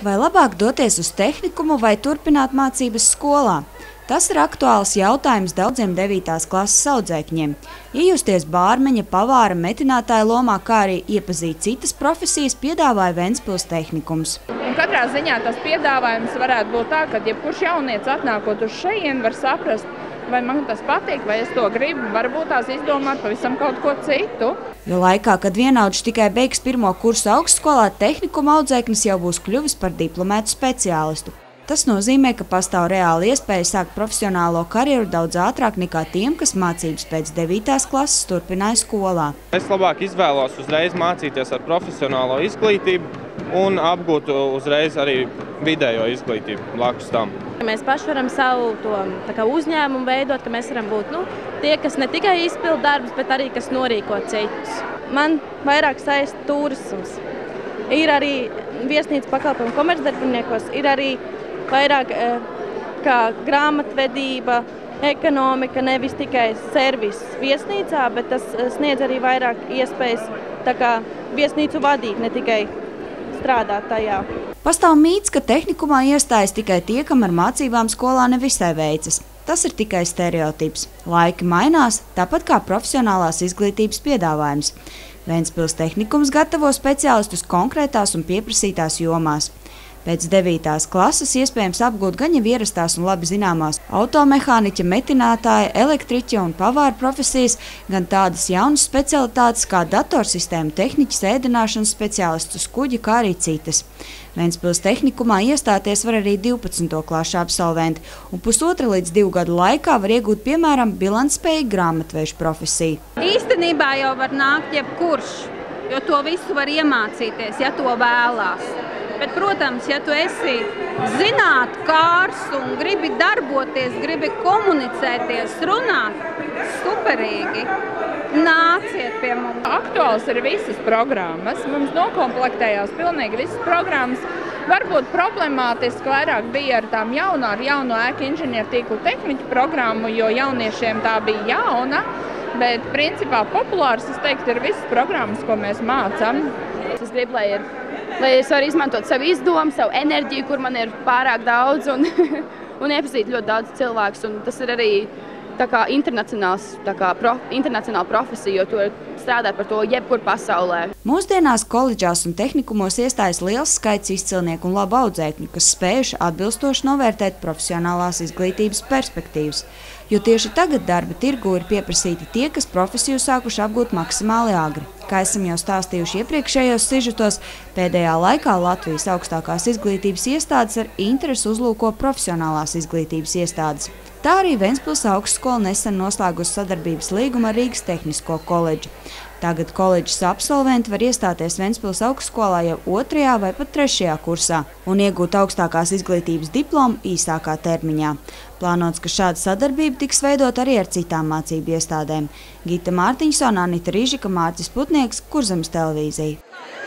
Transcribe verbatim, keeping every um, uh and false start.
Vai labāk doties uz tehnikumu vai turpināt mācības skolā? Tas ir aktuāls jautājums daudziem devītās klases audzēkņiem. Iejusties bārmeņa, pavāra, metinātāja lomā, kā arī iepazīt citas profesijas, piedāvāja Ventspils tehnikums. Un katrā ziņā tas piedāvājums varētu būt tā, ka jebkurš jaunietis atnākot uz šejienu var saprast, vai man tas patīk, vai es to gribu, varbūt tās izdomāt pavisam kaut ko citu. Jo laikā, kad vienaudžs tikai beigs pirmo kursu augstskolā, tehnikuma audzēknis jau būs kļuvis par diplomētu speciālistu. Tas nozīmē, ka pastāv reāla iespēja sākt profesionālo karjeru daudz ātrāk nekā tiem, kas mācības pēc devītās klases turpināja skolā. Es labāk izvēlos uzreiz mācīties ar profesionālo izglītību un apgūt uzreiz arī vidējo izglītību blakus tam. Mēs paši varam savu to, tā kā uzņēmumu veidot, ka mēs varam būt nu, tie, kas ne tikai izpild darbus, bet arī kas norīko citus. Man vairāk saista turisms. Ir arī viesnīcas pakalpojumu komercdarbiniekos, ir arī vairāk kā grāmatvedība, ekonomika, nevis tikai servis viesnīcā, bet tas sniedz arī vairāk iespējas tā kā viesnīcu vadīt, ne tikai strādāt tajā. Pastāv mīts, ka tehnikumā iestājas tikai tie, kam ar mācībām skolā nevisai veicas. Tas ir tikai stereotips. Laiki mainās, tāpat kā profesionālās izglītības piedāvājums. Ventspils tehnikums gatavo speciālistus konkrētās un pieprasītās jomās. Pēc devītās klases iespējams apgūt gan jau ierastās un labi zināmās automehāniķa, metinātāja, elektriķa un pavāra profesijas, gan tādas jaunas specialitātes kā datorsistēmu tehniķis, ēdināšanas speciālists uz kuģa, kā arī citas. Ventspils tehnikumā iestāties var arī divpadsmito klašu absolventi, un pusotra līdz divu gadu laikā var iegūt, piemēram, bilancspēju grāmatvežu profesiju. Īstenībā jau var nākt jebkurš, jo to visu var iemācīties, ja to vēlās. Bet, protams, ja tu esi zinātkārs un gribi darboties, gribi komunicēties, runāt, superīgi, nāciet pie mums. Aktuāls ir visas programmas, mums nokomplektējās pilnīgi visas programmas. Varbūt problemātiski vairāk bija ar tām jaunā, ar jauno ēku inženieru tīklu tehniķu programmu, jo jauniešiem tā bija jauna, bet principā populārs, es teiktu, ir visas programmas, ko mēs mācām. Es gribu, lai ir lai es varu izmantot savu izdomu, savu enerģiju, kur man ir pārāk daudz, un, un iepazīt ļoti daudz cilvēkus. Un tas ir arī tā kā internacionāls, tā kā pro, internacionāla profesija, jo to strādāt par to jebkur pasaulē. Mūsdienās koledžās un tehnikumos iestājas liels skaits izcilnieku un labu audzēkņu, kas spējuši atbilstoši novērtēt profesionālās izglītības perspektīvas. Jo tieši tagad darba tirgū ir pieprasīti tie, kas profesiju sākuši apgūt maksimāli agri. Kā esam jau stāstījuši iepriekšējos sižetos, pēdējā laikā Latvijas augstākās izglītības iestādes ar interesi uzlūko profesionālās izglītības iestādes. Tā arī Ventspils augstskola nesen noslēgusi sadarbības līgumu ar Rīgas Tehnisko koledžu. Tagad koledžas absolventi var iestāties Ventspils augstskolā jau otrajā vai pat trešajā kursā un iegūt augstākās izglītības diplomu īsākā termiņā. Plānots, ka šāda sadarbība tiks veidot arī ar citām mācību iestādēm. Gita Mārtiņsona, Anita Rīžika, Mārcis Putnieks, Kurzemes televīzija.